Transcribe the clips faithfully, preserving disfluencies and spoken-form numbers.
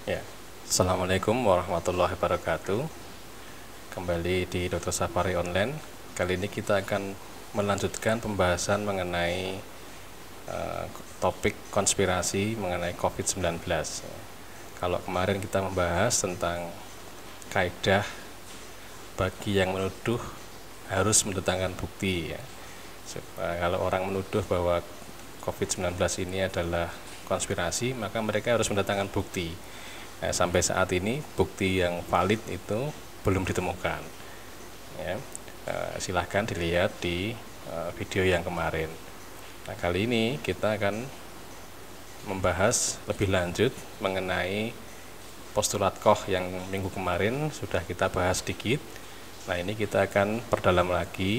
Ya, Assalamualaikum warahmatullahi wabarakatuh. Kembali di Dokter Safari Online. Kali ini kita akan melanjutkan pembahasan mengenai uh, topik konspirasi mengenai covid sembilan belas. Kalau kemarin kita membahas tentang kaidah bagi yang menuduh harus mendatangkan bukti ya. Kalau orang menuduh bahwa covid sembilan belas ini adalah konspirasi, maka mereka harus mendatangkan bukti. Nah, sampai saat ini bukti yang valid itu belum ditemukan. Ya, eh, silahkan dilihat di eh, video yang kemarin. Nah, kali ini kita akan membahas lebih lanjut mengenai postulat Koch yang minggu kemarin sudah kita bahas sedikit. Nah, ini kita akan perdalam lagi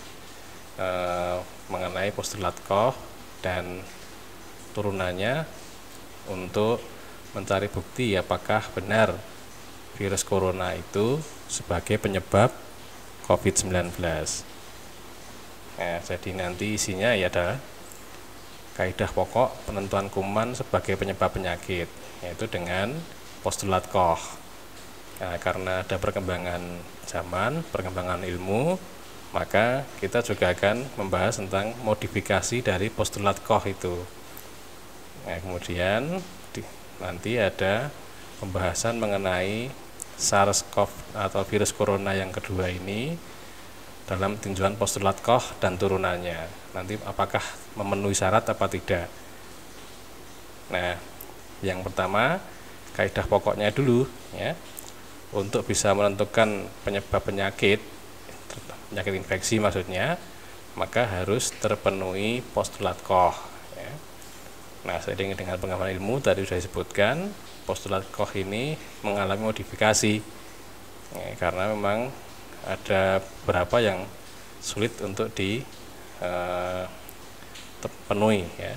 eh, mengenai postulat Koch dan turunannya untuk mencari bukti apakah benar virus corona itu sebagai penyebab covid sembilan belas. Nah, jadi nanti isinya ya ada kaidah pokok penentuan kuman sebagai penyebab penyakit, yaitu dengan postulat Koch. Nah, karena ada perkembangan zaman, perkembangan ilmu, maka kita juga akan membahas tentang modifikasi dari postulat Koch itu. Nah, kemudian di, nanti ada pembahasan mengenai SARS-CoV atau virus corona yang kedua ini dalam tinjauan postulat Koch dan turunannya. Nanti apakah memenuhi syarat apa tidak. Nah, yang pertama kaidah pokoknya dulu ya. Untuk bisa menentukan penyebab penyakit, penyakit infeksi maksudnya, maka harus terpenuhi postulat Koch ya. Nah, seiring dengan pengembangan ilmu tadi sudah disebutkan, postulat Koch ini mengalami modifikasi ya, karena memang ada beberapa yang sulit untuk dipenuhi ya.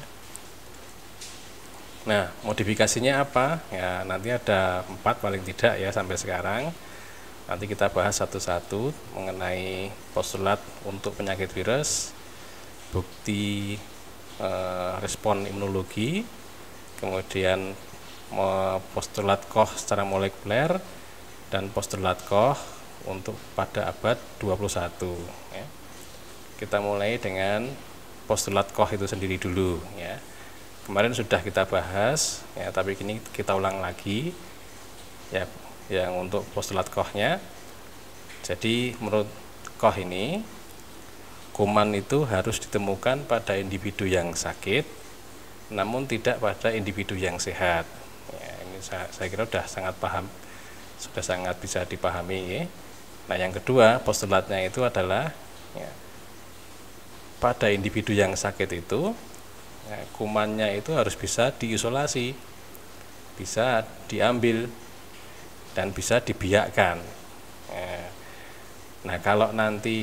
Nah, modifikasinya apa? Ya, nanti ada empat paling tidak ya sampai sekarang. Nanti kita bahas satu-satu mengenai postulat untuk penyakit virus, bukti eh, respon imunologi, kemudian postulat Koch secara molekuler, dan postulat Koch untuk pada abad dua puluh satu ya. Kita mulai dengan postulat Koch itu sendiri dulu ya. Kemarin sudah kita bahas ya, tapi kini kita ulang lagi ya, yang untuk postulat Koch-nya. Jadi menurut Koch ini kuman itu harus ditemukan pada individu yang sakit namun tidak pada individu yang sehat ya, ini saya, saya kira sudah sangat paham, sudah sangat bisa dipahami ya. Nah, yang kedua postulatnya itu adalah ya, pada individu yang sakit itu ya, kumannya itu harus bisa diisolasi, bisa diambil dan bisa dibiakkan ya. Nah, kalau nanti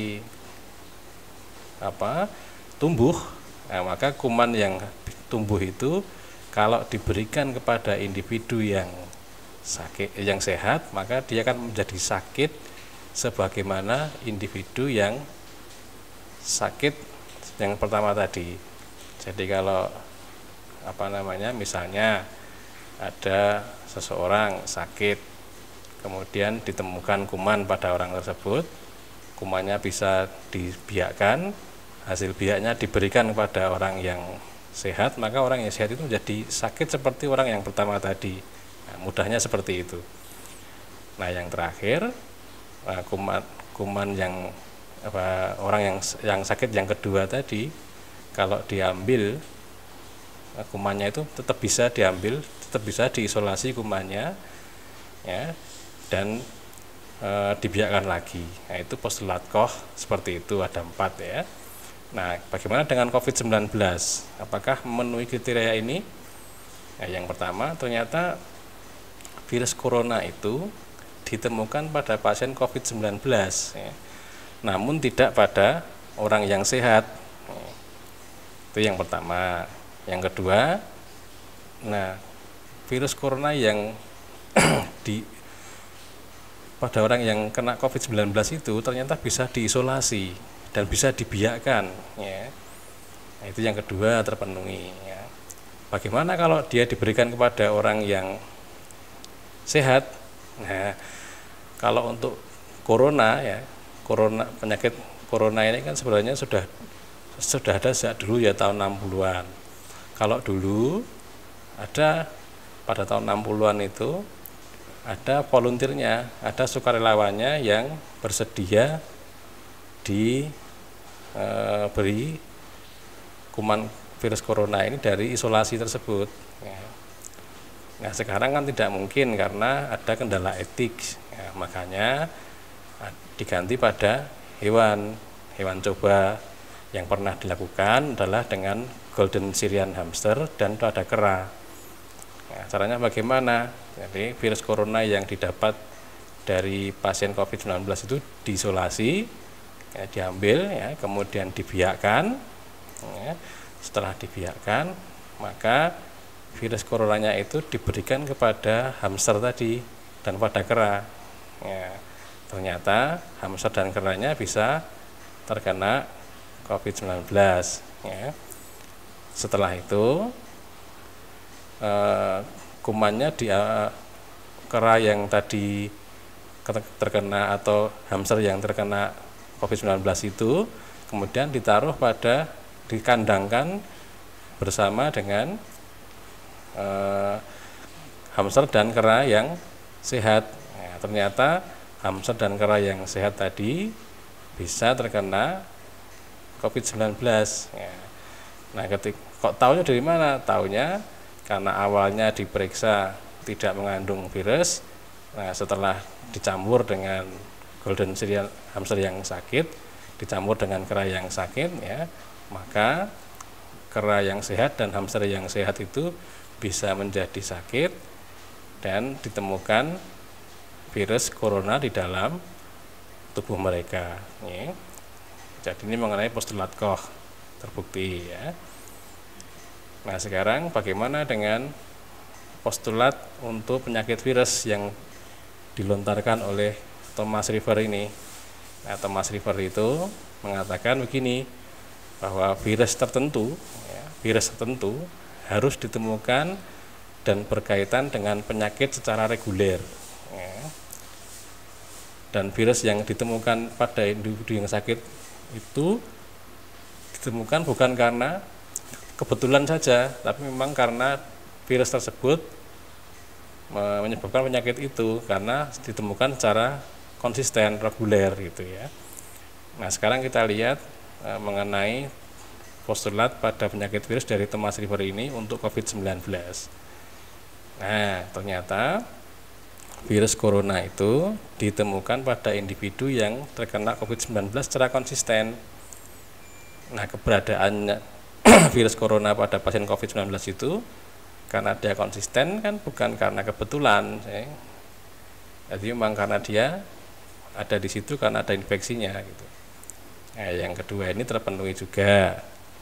apa tumbuh, nah, maka kuman yang tumbuh itu kalau diberikan kepada individu yang sakit, yang sehat, maka dia akan menjadi sakit sebagaimana individu yang sakit yang pertama tadi. Jadi kalau apa namanya, misalnya ada seseorang sakit, kemudian ditemukan kuman pada orang tersebut, kumannya bisa dibiakkan, hasil biaknya diberikan kepada orang yang sehat, maka orang yang sehat itu menjadi sakit seperti orang yang pertama tadi. Nah, mudahnya seperti itu. Nah, yang terakhir kuman kuman yang apa, orang yang yang sakit yang kedua tadi, kalau diambil kumannya itu tetap bisa diambil, tetap bisa diisolasi kumannya ya, dan e, dibiarkan lagi. Nah, itu postulat Koch seperti itu, ada empat ya. Nah, bagaimana dengan covid sembilan belas? Apakah memenuhi kriteria ini? Nah, yang pertama ternyata virus corona itu ditemukan pada pasien covid sembilan belas ya, namun tidak pada orang yang sehat. Itu yang pertama. Yang kedua, nah virus corona yang di pada orang yang kena covid sembilan belas itu ternyata bisa diisolasi dan bisa dibiakkan ya. Nah, itu yang kedua terpenuhi ya. Bagaimana kalau dia diberikan kepada orang yang sehat. Nah, kalau untuk corona ya, corona penyakit corona ini kan sebenarnya sudah sudah ada sejak dulu ya, tahun enam puluhan. Kalau dulu ada pada tahun enam puluhan itu ada volunteernya, ada sukarelawannya yang bersedia diberi e, kuman virus corona ini dari isolasi tersebut. Nah, sekarang kan tidak mungkin karena ada kendala etik, ya, makanya diganti pada hewan, hewan coba. Yang pernah dilakukan adalah dengan Golden Syrian Hamster dan pada kera. Nah, caranya bagaimana? Jadi virus corona yang didapat dari pasien covid sembilan belas itu diisolasi, ya, diambil, ya, kemudian dibiakkan. Ya, setelah dibiakkan, maka virus coronanya itu diberikan kepada hamster tadi dan pada kera. Ya, ternyata hamster dan keranya bisa terkena covid sembilan belas. Ya. Setelah itu eh, kumannya di eh, kera yang tadi terkena atau hamster yang terkena covid sembilan belas itu kemudian ditaruh pada, dikandangkan bersama dengan eh, hamster dan kera yang sehat. Ya, ternyata hamster dan kera yang sehat tadi bisa terkena covid sembilan belas. Ya. Nah, ketik kok taunya dari mana? Taunya karena awalnya diperiksa tidak mengandung virus. Nah, setelah dicampur dengan Golden Syrian Hamster yang sakit, dicampur dengan kera yang sakit, ya, maka kera yang sehat dan hamster yang sehat itu bisa menjadi sakit dan ditemukan virus corona di dalam tubuh mereka. Ya. Jadi ini mengenai postulat Koch terbukti, ya. Nah, sekarang bagaimana dengan postulat untuk penyakit virus yang dilontarkan oleh Thomas River ini? Nah, Thomas River itu mengatakan begini, bahwa virus tertentu, ya, virus tertentu harus ditemukan dan berkaitan dengan penyakit secara reguler. Ya. Dan virus yang ditemukan pada individu yang sakit itu ditemukan bukan karena kebetulan saja, tapi memang karena virus tersebut menyebabkan penyakit itu karena ditemukan secara konsisten, reguler gitu ya. Nah, sekarang kita lihat e, mengenai postulat pada penyakit virus dari Thomas River ini untuk covid sembilan belas. Nah, ternyata virus corona itu ditemukan pada individu yang terkena covid sembilan belas secara konsisten. Nah, keberadaannya virus corona pada pasien covid sembilan belas itu karena dia konsisten kan bukan karena kebetulan, ya. Jadi memang karena dia ada di situ karena ada infeksinya gitu. Nah, yang kedua ini terpenuhi juga.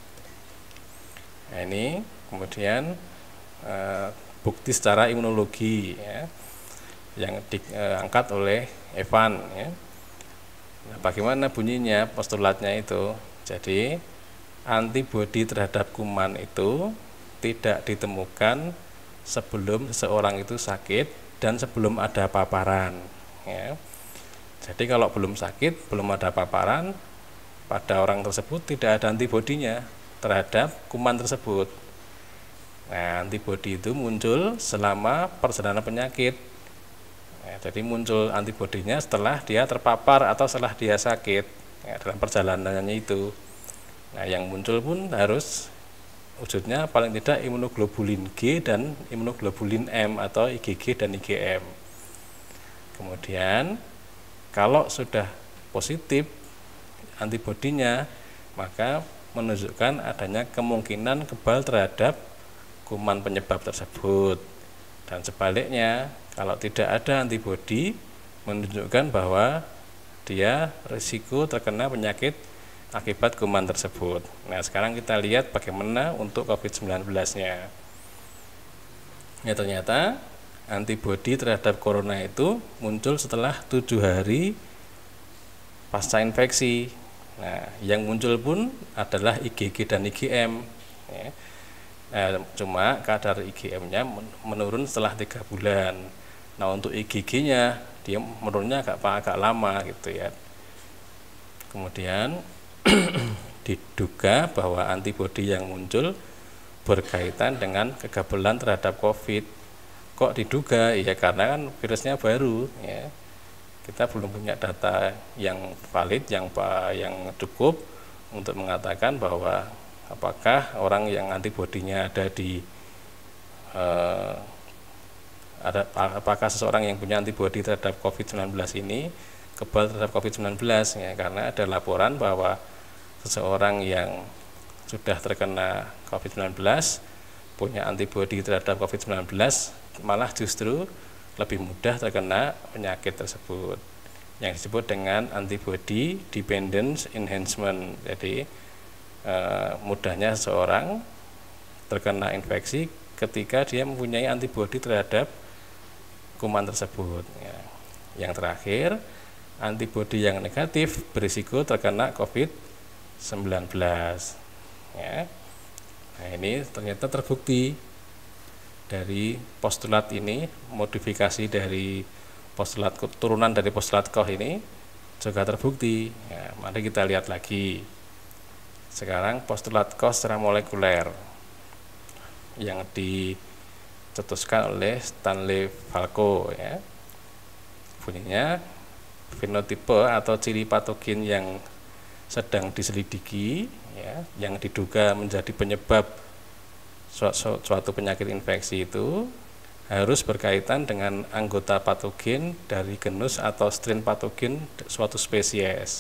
Nah, ini kemudian e, bukti secara imunologi, ya, yang diangkat oleh Evan, ya. Nah, bagaimana bunyinya postulatnya itu? Jadi antibodi terhadap kuman itu tidak ditemukan sebelum seseorang itu sakit dan sebelum ada paparan, ya. Jadi kalau belum sakit, belum ada paparan, pada orang tersebut tidak ada antibodinya terhadap kuman tersebut. Nah, antibodi itu muncul selama perjalanan penyakit. Nah, jadi muncul antibodinya setelah dia terpapar atau setelah dia sakit, ya, dalam perjalanannya itu. Nah, yang muncul pun harus wujudnya paling tidak imunoglobulin G dan imunoglobulin M atau I G G dan I G M. Kemudian kalau sudah positif antibodinya, maka menunjukkan adanya kemungkinan kebal terhadap kuman penyebab tersebut. Dan sebaliknya, kalau tidak ada antibodi, menunjukkan bahwa dia risiko terkena penyakit akibat kuman tersebut. Nah, sekarang kita lihat bagaimana untuk covid sembilan belas-nya. Ya, ternyata antibodi terhadap corona itu muncul setelah tujuh hari pasca infeksi. Nah, yang muncul pun adalah I G G dan I G M. Ya. Nah, cuma kadar I G M-nya menurun setelah tiga bulan. Nah untuk I G G-nya dia menurunnya agak agak lama gitu ya. Kemudian diduga bahwa antibodi yang muncul berkaitan dengan kekebalan terhadap COVID. Kok diduga? Ya karena kan virusnya baru ya. Kita belum punya data yang valid, yang yang cukup untuk mengatakan bahwa apakah orang yang antibodinya ada di eh, ada apakah seseorang yang punya antibodi terhadap COVID sembilan belas ini kebal terhadap COVID sembilan belas ya, karena ada laporan bahwa seseorang yang sudah terkena COVID sembilan belas punya antibodi terhadap COVID sembilan belas malah justru lebih mudah terkena penyakit tersebut yang disebut dengan antibody dependence enhancement. Jadi eh, mudahnya seseorang terkena infeksi ketika dia mempunyai antibodi terhadap kuman tersebut ya. Yang terakhir, antibodi yang negatif berisiko terkena COVID sembilan belas ya. Nah ini ternyata terbukti dari postulat ini, modifikasi dari postulat turunan dari postulat Koch ini juga terbukti ya. Mari kita lihat lagi sekarang postulat Koch secara molekuler yang dicetuskan oleh Stanley Falco ya. Bunyinya fenotipe atau ciri patogen yang sedang diselidiki ya, yang diduga menjadi penyebab suatu, suatu penyakit infeksi itu harus berkaitan dengan anggota patogen dari genus atau strain patogen suatu spesies.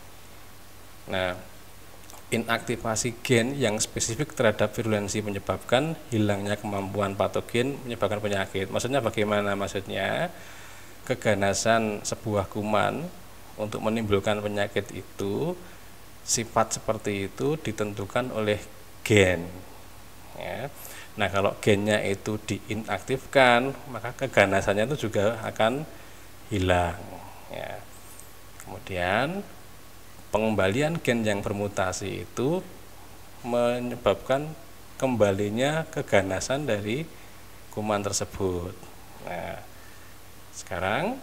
Nah, inaktivasi gen yang spesifik terhadap virulensi menyebabkan hilangnya kemampuan patogen menyebabkan penyakit. Maksudnya bagaimana? Maksudnya keganasan sebuah kuman untuk menimbulkan penyakit itu, sifat seperti itu ditentukan oleh gen ya. Nah kalau gennya itu diinaktifkan maka keganasannya itu juga akan hilang ya. Kemudian pengembalian gen yang bermutasi itu menyebabkan kembalinya keganasan dari kuman tersebut. Nah sekarang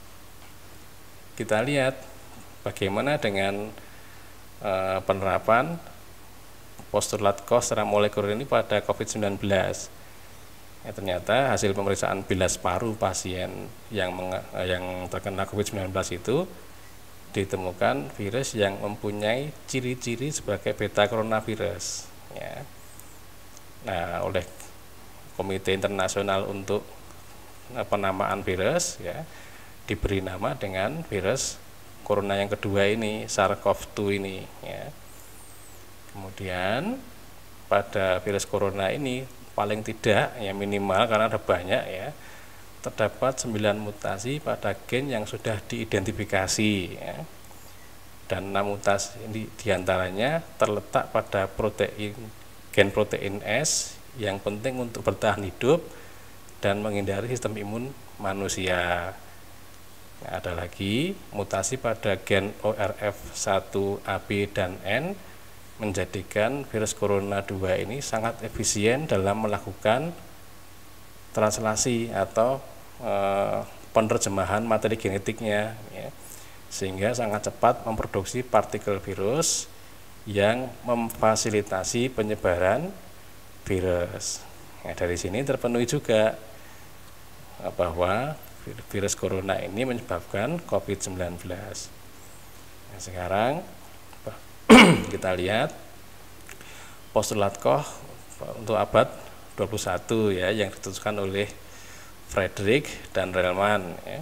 kita lihat bagaimana dengan e, penerapan postulat Koch secara molekuler ini pada COVID sembilan belas. Ya, ternyata hasil pemeriksaan bilas paru pasien yang meng, yang terkena COVID sembilan belas itu ditemukan virus yang mempunyai ciri-ciri sebagai beta coronavirus ya. Nah, oleh Komite Internasional untuk Penamaan Virus ya diberi nama dengan virus corona yang kedua ini, SARS-CoV dua ini ya. Kemudian pada virus corona ini paling tidak ya minimal karena ada banyak ya, terdapat sembilan mutasi pada gen yang sudah diidentifikasi ya. Dan enam mutasi ini diantaranya terletak pada protein gen protein S yang penting untuk bertahan hidup dan menghindari sistem imun manusia. Nah, ada lagi mutasi pada gen O R F satu A B dan N menjadikan virus corona dua ini sangat efisien dalam melakukan translasi atau e, penerjemahan materi genetiknya ya, sehingga sangat cepat memproduksi partikel virus yang memfasilitasi penyebaran virus. Nah, dari sini terpenuhi juga bahwa virus corona ini menyebabkan COVID sembilan belas. Nah, sekarang kita lihat postulat Koch untuk abad dua puluh satu ya yang ditentukan oleh Frederick dan Relman ya.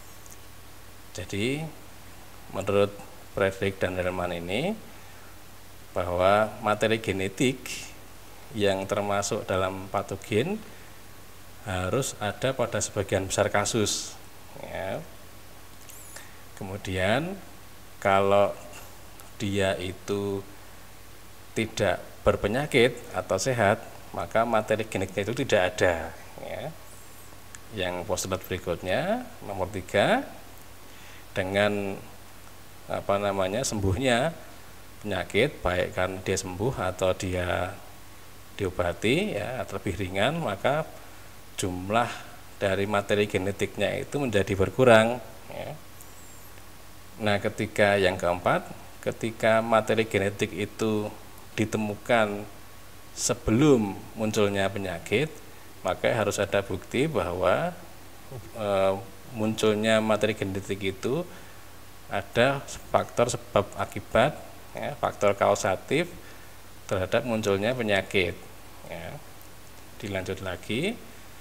Jadi menurut Frederick dan Relman ini bahwa materi genetik yang termasuk dalam patogen harus ada pada sebagian besar kasus ya. Kemudian kalau dia itu tidak berpenyakit atau sehat, maka materi genetiknya itu tidak ada ya. Yang postulat berikutnya nomor tiga, dengan apa namanya sembuhnya penyakit, baik kan dia sembuh atau dia diobati ya atau lebih ringan, maka jumlah dari materi genetiknya itu menjadi berkurang, ya. Nah, ketika yang keempat, ketika materi genetik itu ditemukan sebelum munculnya penyakit, maka harus ada bukti bahwa e, munculnya materi genetik itu ada faktor sebab akibat, ya, faktor kausatif terhadap munculnya penyakit, ya. Dilanjut lagi,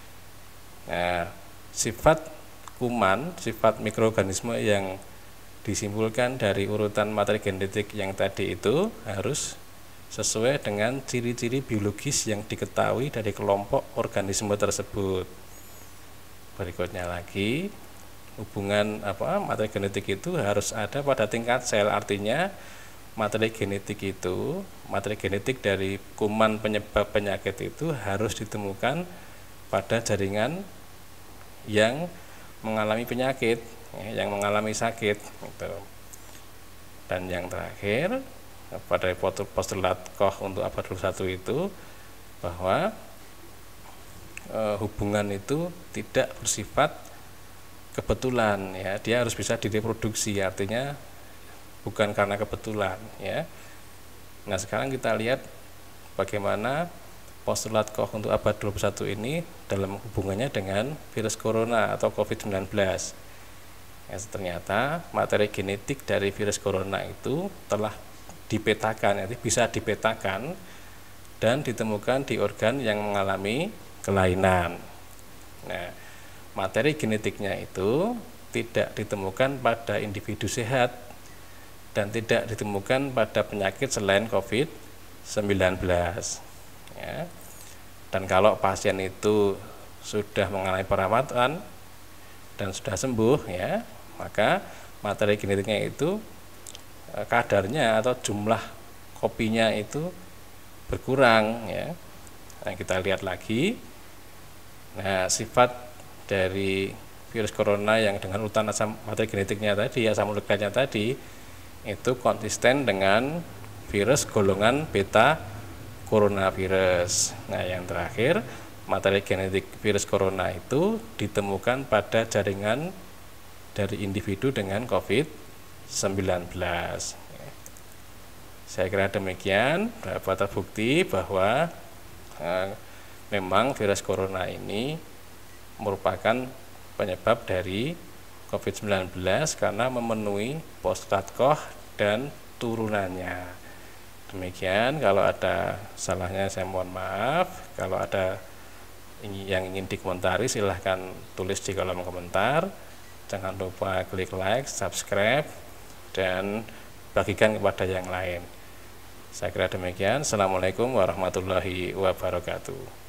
nah, sifat kuman, sifat mikroorganisme yang disimpulkan dari urutan materi genetik yang tadi itu harus sesuai dengan ciri-ciri biologis yang diketahui dari kelompok organisme tersebut. Berikutnya lagi, hubungan apa materi genetik itu harus ada pada tingkat sel, artinya materi genetik itu, materi genetik dari kuman penyebab penyakit itu harus ditemukan pada jaringan yang mengalami penyakit, ya, yang mengalami sakit, gitu. Dan yang terakhir, pada postulat Koch untuk abad dua puluh satu itu bahwa e, hubungan itu tidak bersifat kebetulan, ya, dia harus bisa direproduksi, artinya bukan karena kebetulan, ya. Nah, sekarang kita lihat bagaimana postulat Koch untuk abad dua puluh satu ini dalam hubungannya dengan virus corona atau covid sembilan belas. Ya, ternyata materi genetik dari virus corona itu telah dipetakan, ya, bisa dipetakan dan ditemukan di organ yang mengalami kelainan. Nah, materi genetiknya itu tidak ditemukan pada individu sehat dan tidak ditemukan pada penyakit selain covid sembilan belas, ya. Dan kalau pasien itu sudah mengalami perawatan dan sudah sembuh, ya, maka materi genetiknya itu kadarnya atau jumlah kopinya itu berkurang, ya. Nah, kita lihat lagi. Nah, sifat dari virus corona yang dengan urutan asam materi genetiknya tadi, asam molekulernya tadi, itu konsisten dengan virus golongan beta coronavirus. Nah, yang terakhir, materi genetik virus corona itu ditemukan pada jaringan dari individu dengan covid sembilan belas. Saya kira demikian, dapat terbukti bahwa eh, memang virus corona ini merupakan penyebab dari covid sembilan belas karena memenuhi postulat Koch dan turunannya. Demikian, kalau ada salahnya saya mohon maaf. Kalau ada yang ingin dikomentari silahkan tulis di kolom komentar. Jangan lupa klik like, subscribe, dan bagikan kepada yang lain. Saya kira demikian. Assalamualaikum warahmatullahi wabarakatuh.